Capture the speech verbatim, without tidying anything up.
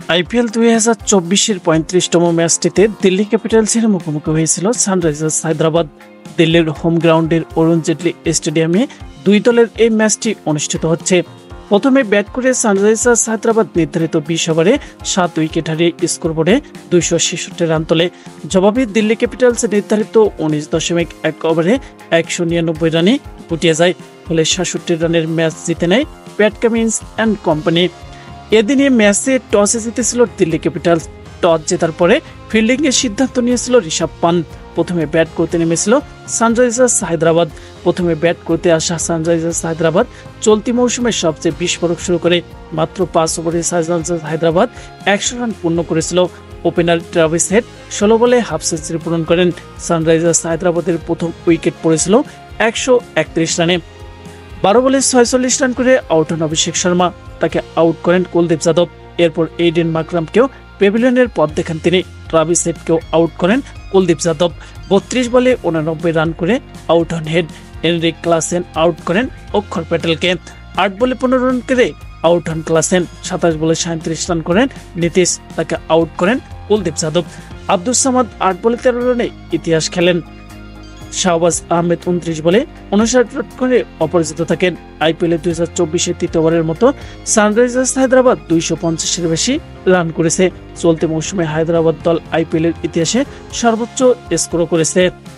IPL দুই হাজার চব্বিশের পঁয়ত্রিশতম ম্যাচটিতে দিল্লি ক্যাপিটালসের মুখোমুখি হয়েছিল সানরাইজার্স হায়দ্রাবাদ। দিল্লির হোম গ্রাউন্ডের অরুণ জেটলি স্টেডিয়ামে দুই দলের এই ম্যাচটি অনুষ্ঠিত হচ্ছে। প্রথমে ব্যাট করে সানরাইজার্স হায়দ্রাবাদ নির্ধারিত বিশ ওভারে সাত উইকেট হারিয়ে স্কোরবোর্ডে দুইশো ছেষট্টি রান তোলে। জবাবে দিল্লি ক্যাপিটালস নির্ধারিত উনিশ দশমিক এক ওভারে একশো নিরানব্বই রানে গুটিয়ে যায়, ফলে সাতষট্টি রানের ম্যাচ জিতে নেয় প্যাট কামিন্স অ্যান্ড কোম্পানি। এদিনে ম্যাচে টসে জিতেছিল দিল্লি ক্যাপিটালস। টস জেতার পরে ফিল্ডিং এর সিদ্ধান্ত নিয়েছিল ঋষভ পান্ত। প্রথমে ব্যাট করতে নেমেছিল সানরাইজার্স হায়দ্রাবাদ। প্রথমে ব্যাট করতে আসা সানরাইজার্স হায়দ্রাবাদ চলতি মৌসুমের সবচেয়ে বিস্ফোরক শুরু করে মাত্র পাঁচ ওভারে সানরাইজার্স হায়দ্রাবাদ একশো রান পূর্ণ করেছিল। ওপেনার ট্রাভিস হেড ষোলো বলে হাফ সেঞ্চুরি পূরণ করেন। সানরাইজার্স হায়দ্রাবাদের প্রথম উইকেট পড়েছিল একশো একত্রিশ রানে। বারো বলে ছয়চল্লিশ রান করে আউট হন অভিষেক শর্মা। তাকে আউট করেন কুলদীপ যাদব। এরপর এইডেন মাকরামকেও প্যাভিলিয়নের পথ দেখান তিনি। ট্রাভিস হেডকেও আউট করেন কুলদীপ যাদব। বত্রিশ বলে উনানব্বই রান করে আউট হন হেড। এনরিক ক্লাসেন আউট করেন অক্ষর প্যাটেলকে। আট বলে পনেরো রান করে আউট হন ক্লাসেন। সাতাশ বলে সাঁত্রিশ রান করেন নীতিশ। তাকে আউট করেন কুলদীপ যাদব। আব্দুস সামাদ আট বলে তেরো রানে ইতিহাস খেলেন। শাহবাজ আহমেদ উনত্রিশ বলে উনষাট রান করে অপরাজিত থাকেন। আইপিএল দুই হাজার চব্বিশের তৃতীয়বারের মতো সানরাইজার্স হায়দ্রাবাদ দুইশো পঞ্চাশের বেশি রান করেছে। চলতি মৌসুমে হায়দ্রাবাদ দল আইপিএল এর ইতিহাসে সর্বোচ্চ স্কোর করেছে।